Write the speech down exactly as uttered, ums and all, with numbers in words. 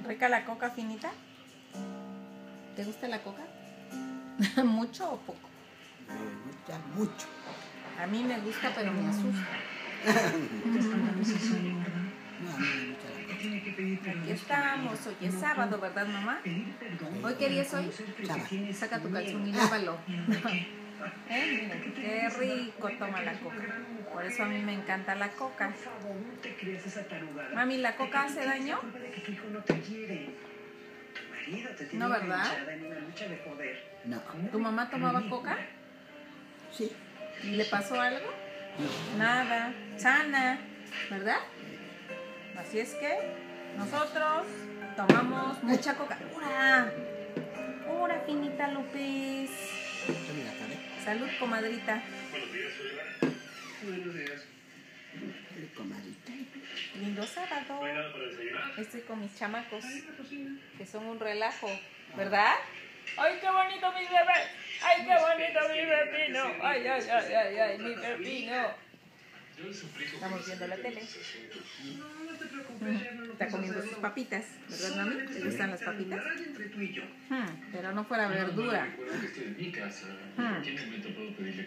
¿Rica la coca finita? ¿Te gusta la coca? ¿Mucho o poco? Me gusta mucho. A mí me gusta, pero me asusta. No, a mí me gusta la coca. Aquí estamos, hoy es sábado, ¿verdad, mamá? ¿Hoy qué día es hoy? Sábado. Saca tu calzón y lávalo. ¿Eh? Miren, qué rico toma la coca. Por eso a mí me encanta la coca. Mami, ¿la coca hace daño? No, ¿verdad? No. ¿Tu mamá tomaba coca? Sí. ¿Y le pasó algo? No. Nada. Sana, ¿verdad? Así es que nosotros tomamos mucha coca. ¡Ura! ¡Ura, finita López! Mira, ¿sabes? Salud, comadrita. Buenos días. El comadrito. Lindo sábado. ¿No hay nada para desayunar? Estoy con mis chamacos, Ahí en la cocina. que son un relajo, ¿verdad? ¡Ay, qué bonito mi bebé! ¡Ay, qué bonito mi pepino! ¡Ay, ay, ay, ay, ay, mi pepino! Yo le suplico Estamos que viendo la tele. ese asunto. No, no te preocupes, ya no lo Está comiendo sus papitas, ¿verdad, mami? ¿Te gustan las papitas? entre tú y yo. Hmm, pero no fuera verdura. Recuerdo que estoy en mi casa. Hmm. ¿En qué momento puedo pedirle